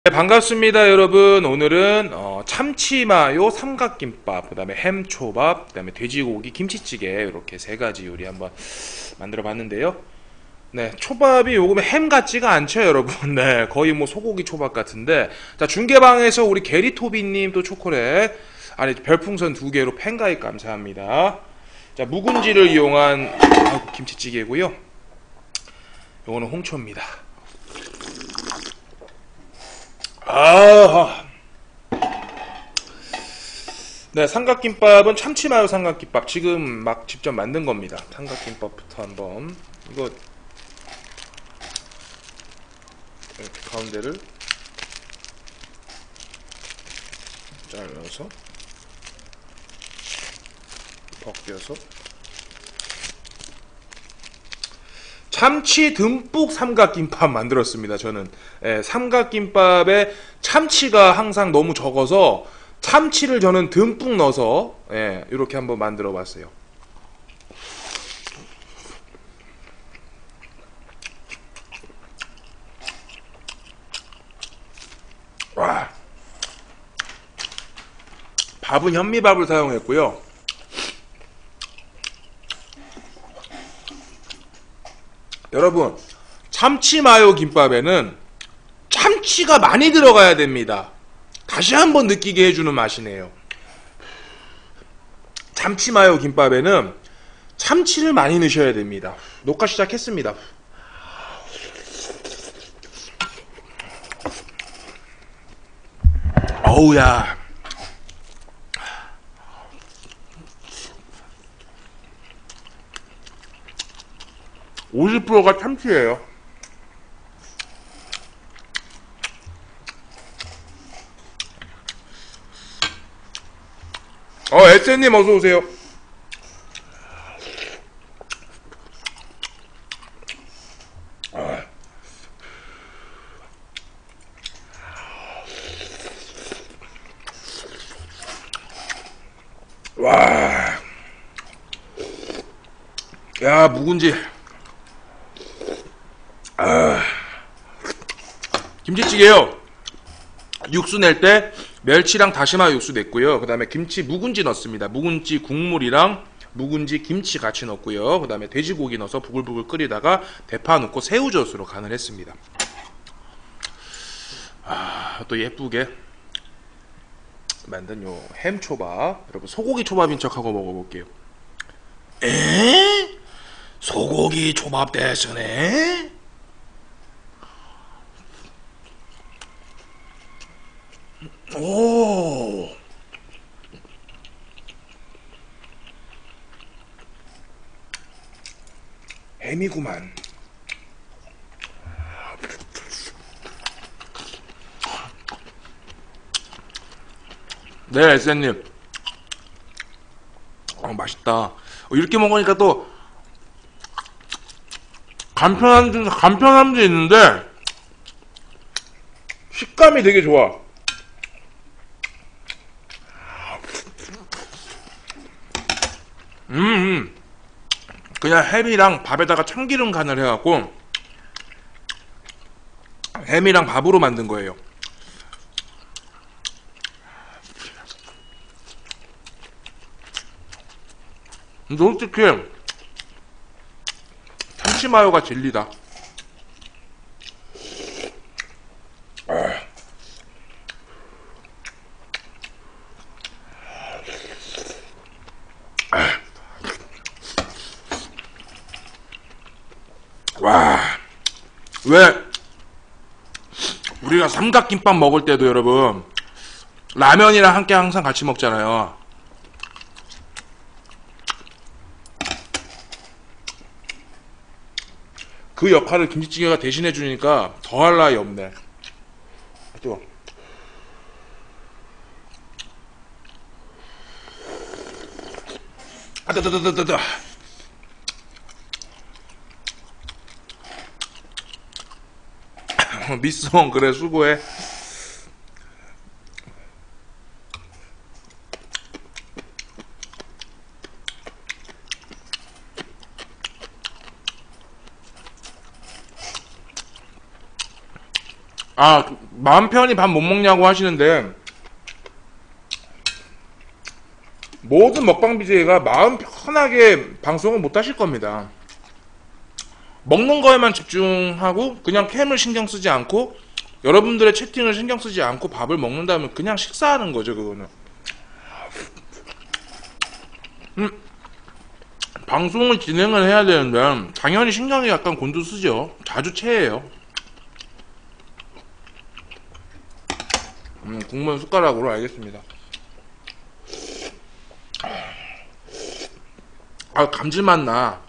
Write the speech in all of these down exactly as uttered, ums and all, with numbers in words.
네, 반갑습니다, 여러분. 오늘은 어, 참치마요 삼각김밥, 그 다음에 햄초밥, 그 다음에 돼지고기 김치찌개 이렇게 세 가지 요리 한번 만들어 봤는데요. 네, 초밥이 요금에 햄 같지가 않죠, 여러분. 네, 거의 뭐 소고기 초밥 같은데. 자, 중계방에서 우리 게리토비님 또 초콜릿, 아니, 별풍선 두 개로 팬가입 감사합니다. 자, 묵은지를 이용한 아이고, 김치찌개고요. 요거는 홍초입니다. 아, 네, 삼각김밥은 참치마요 삼각김밥 지금 막 직접 만든 겁니다. 삼각김밥부터 한번 이거 이렇게 가운데를 잘라서 벗겨서 참치 듬뿍 삼각김밥 만들었습니다. 저는 예, 삼각김밥에 참치가 항상 너무 적어서 참치를 저는 듬뿍 넣어서 예, 이렇게 한번 만들어 봤어요. 와, 밥은 현미밥을 사용했고요. 여러분, 참치마요 김밥에는 참치가 많이 들어가야 됩니다. 다시 한번 느끼게 해주는 맛이네요. 참치마요 김밥에는 참치를 많이 넣으셔야 됩니다. 녹화 시작했습니다. 어우야, 오십 퍼센트가 참치예요. 어, 에스님 어서오세요. 와, 야, 묵은지. 아, 김치찌개요. 육수 낼 때 멸치랑 다시마 육수 냈고요. 그 다음에 김치 묵은지 넣습니다. 묵은지 국물이랑 묵은지 김치 같이 넣고요. 그 다음에 돼지고기 넣어서 부글부글 끓이다가 대파 넣고 새우젓으로 간을 했습니다. 아, 또 예쁘게 만든 요 햄초밥. 여러분, 소고기 초밥인 척하고 먹어볼게요. 에? 소고기 초밥 대신에? 오, 햄이구만. 네, 에스님. 어, 맛있다. 어, 이렇게 먹으니까 또 간편한, 간편함도 있는데 식감이 되게 좋아. 음, 음. 그냥 햄이랑 밥에다가 참기름 간을 해갖고 햄이랑 밥으로 만든 거예요. 근데 솔직히 참치마요가 진리다. 와, 왜 우리가 삼각김밥 먹을 때도 여러분 라면이랑 함께 항상 같이 먹잖아요. 그 역할을 김치찌개가 대신해 주니까 더할 나위 없네. 뜨거. 아, 뜨뜨뜨뜨뜨. 미송, 그래, 수고해. 아, 마음 편히 밥 못 먹냐고 하시는데, 모든 먹방 비제이가 마음 편하게 방송을 못 하실 겁니다. 먹는 거에만 집중하고 그냥 캠을 신경 쓰지 않고 여러분들의 채팅을 신경 쓰지 않고 밥을 먹는다면 그냥 식사하는 거죠, 그거는. 음, 방송을 진행을 해야 되는데 당연히 신경이 약간 곤두쓰죠. 자주 체해요. 음, 국물 숟가락으로. 알겠습니다. 아, 감질맛 나.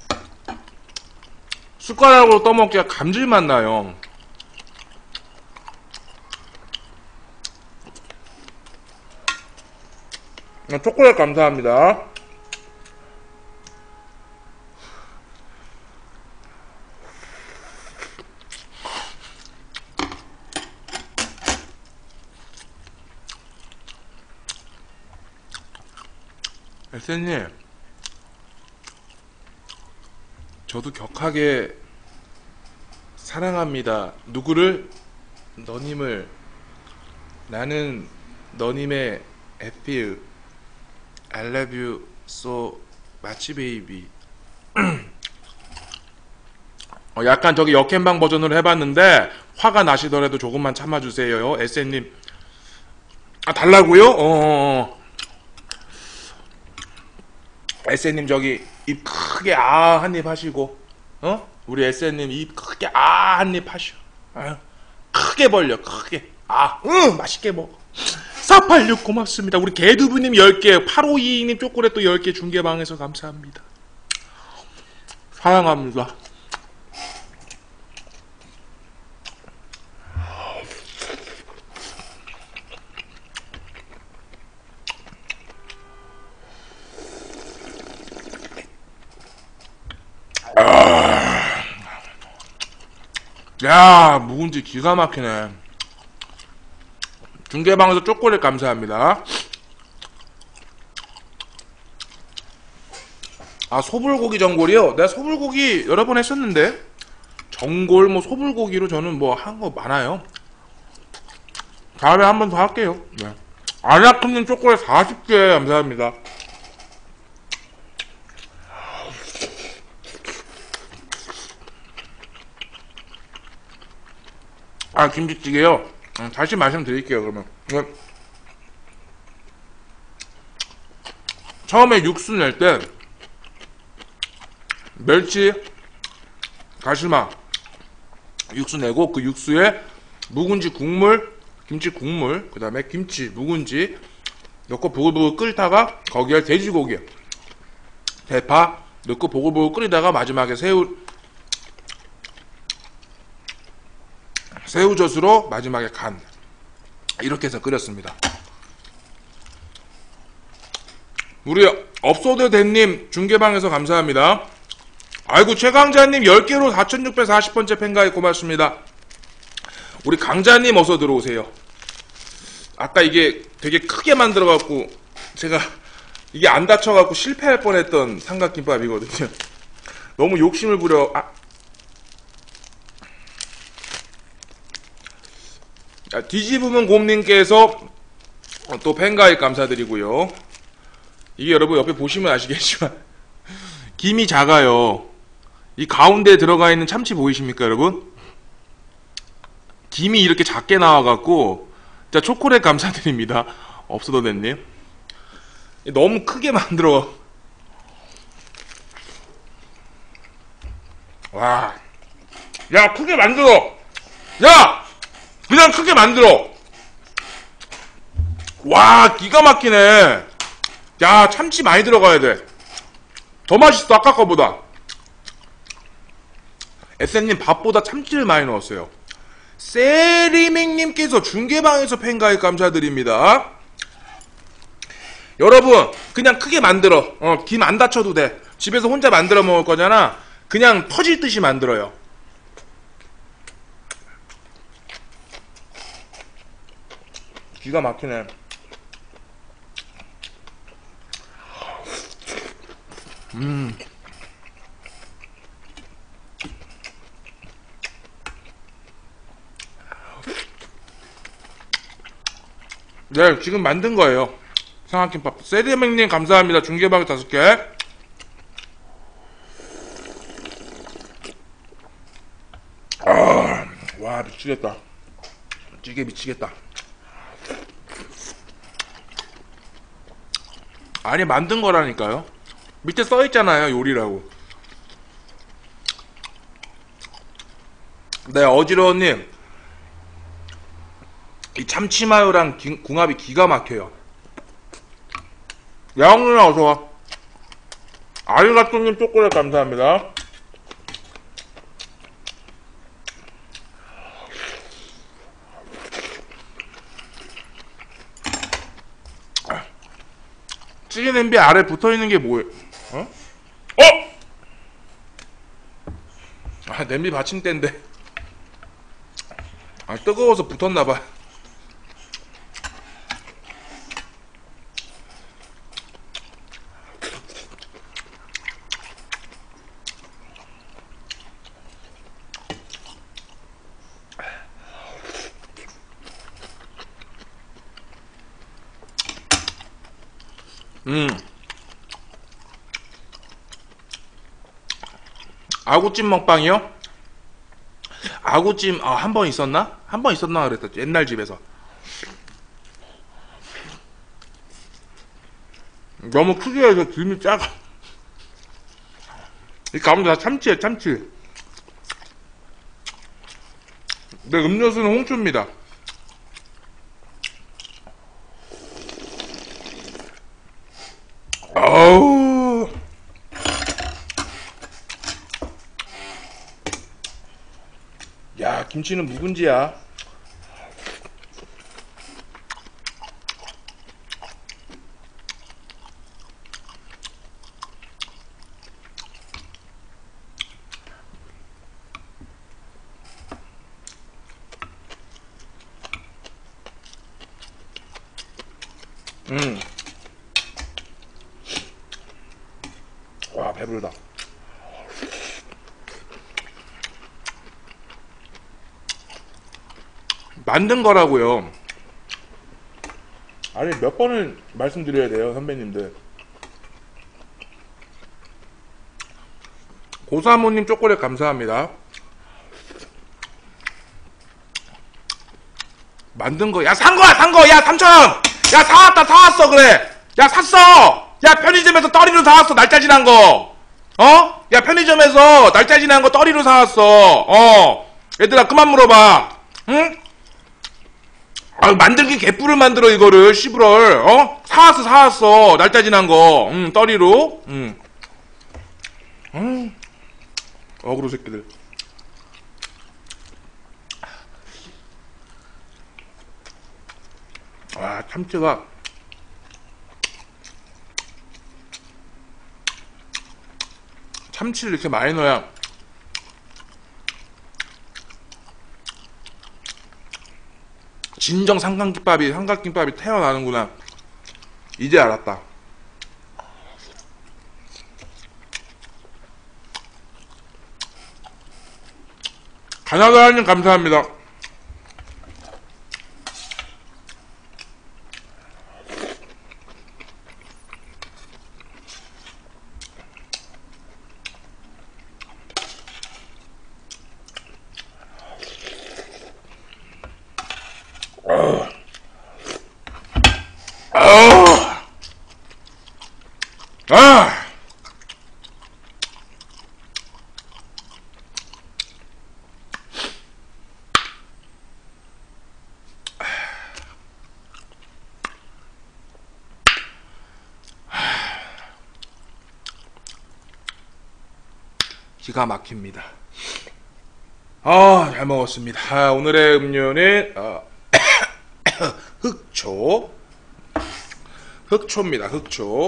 숟가락으로 떠먹기가 감질맛 나요. 초콜릿 감사합니다. 에스님, 저도 격하게 사랑합니다. 누구를? 너님을. 나는 너님의 에필 I love you so much baby. 어, 약간 저기 역캠방 버전으로 해봤는데 화가 나시더라도 조금만 참아주세요. 에스님. 아, 달라고요? 어어어. 에스님 저기 입 크게 아 한 입 하시고, 어? 우리 에스님 입 크게 아 한 입 하시오. 아유, 크게 벌려. 크게. 아, 응, 맛있게 먹어. 사팔육 고맙습니다. 우리 개두부님 열 개, 팔오이이님 초콜릿 또 열 개 중계방에서 감사합니다. 사랑합니다. 아, 야, 묵은지 기가 막히네. 중계방에서 초콜릿 감사합니다. 아, 소불고기 전골이요? 내가 소불고기 여러 번 했었는데 전골 뭐 소불고기로 저는 뭐 한 거 많아요. 다음에 한 번 더 할게요. 네. 아나크님 초콜릿 사십 개 감사합니다. 아, 김치찌개요? 다시 말씀드릴게요. 그러면 네. 처음에 육수 낼 때 멸치, 가시마 육수 내고 그 육수에 묵은지 국물, 김치 국물, 그 다음에 김치, 묵은지 넣고 보글보글 끓이다가 거기에 돼지고기, 대파 넣고 보글보글 끓이다가 마지막에 새우 새우젓으로 마지막에 간. 이렇게 해서 끓였습니다. 우리 업소드 댄님 중계방에서 감사합니다. 아이고, 최강자님 열 개로 사천육백사십 번째 팬가입 고맙습니다. 우리 강자님 어서 들어오세요. 아까 이게 되게 크게 만들어갖고 제가 이게 안 다쳐갖고 실패할 뻔했던 삼각김밥이거든요. 너무 욕심을 부려. 아. 뒤집으면 곰님께서 또 팬가입 감사드리고요. 이게 여러분 옆에 보시면 아시겠지만 김이 작아요. 이 가운데 들어가 있는 참치 보이십니까 여러분? 김이 이렇게 작게 나와갖고. 자, 초콜릿 감사드립니다. 업소더넷님. 너무 크게 만들어. 와, 야, 크게 만들어. 야, 그냥 크게 만들어. 와, 기가 막히네. 야, 참치 많이 들어가야 돼. 더 맛있어, 아까 거보다. 에스님 밥보다 참치를 많이 넣었어요. 세리맹님께서 중계방에서 팬가입 감사드립니다. 여러분, 그냥 크게 만들어. 어, 김 안 다쳐도 돼. 집에서 혼자 만들어 먹을 거잖아. 그냥 터질 듯이 만들어요. 기가 막히네. 음. 네, 지금 만든 거예요. 삼각김밥. 세리맹님 감사합니다. 중계방에 다섯 개. 아, 와 미치겠다. 찌개 미치겠다. 아니 만든 거라니까요. 밑에 써있잖아요 요리라고. 네 어지러운님 이 참치마요랑 기, 궁합이 기가 막혀요. 야옹 누나 어서와. 아리가또님 초콜릿 감사합니다. 찌개 냄비 아래 붙어있는 게 뭐예요? 어? 어? 아 냄비 받침대인데 아 뜨거워서 붙었나봐. 음 아구찜 먹방이요? 아구찜 아, 한 번 있었나? 한 번 있었나 그랬다 옛날 집에서. 너무 크게 해서 김이 작아. 이 가운데 다 참치야 참치. 내 음료수는 홍초입니다. 아우 야 김치는 묵은지야. 음. 와 배부르다. 만든 거라고요. 아니 몇 번을 말씀드려야 돼요 선배님들. 고사모님 초콜릿 감사합니다. 만든 거, 야, 산 거야, 산 거, 야, 삼천 원! 야, 사왔다, 사왔어, 그래! 야, 샀어! 야, 편의점에서 떠리로 사왔어, 날짜 지난 거! 어? 야, 편의점에서 날짜 지난 거 떠리로 사왔어, 어! 얘들아, 그만 물어봐, 응? 아, 만들기 개뿔을 만들어, 이거를, 씨부럴, 어? 사왔어, 사왔어, 날짜 지난 거, 응, 떠리로, 응. 응. 어그로 새끼들. 와 참치가 참치를 이렇게 많이 넣어야 진정 삼각김밥이 삼각김밥이 태어나는구나. 이제 알았다. 가나다님 감사합니다. 어. 어. 아. 기가 막힙니다. 아, 잘 먹었습니다. 아, 오늘의 음료는 어, 흑초. 흑초입니다. 흑초.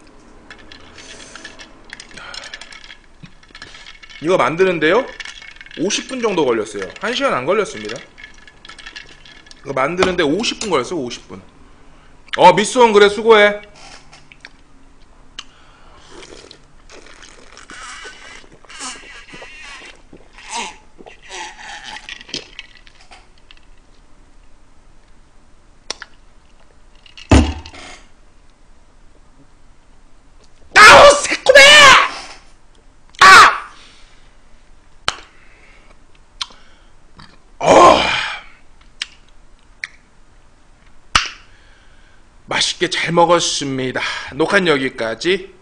이거 만드는데요 오십 분 정도 걸렸어요. 한 시간 안 걸렸습니다. 이거 만드는데 오십 분 걸렸어요. 오십 분. 어 미스원 그래 수고해. 맛있게 잘 먹었습니다. 녹화는 여기까지.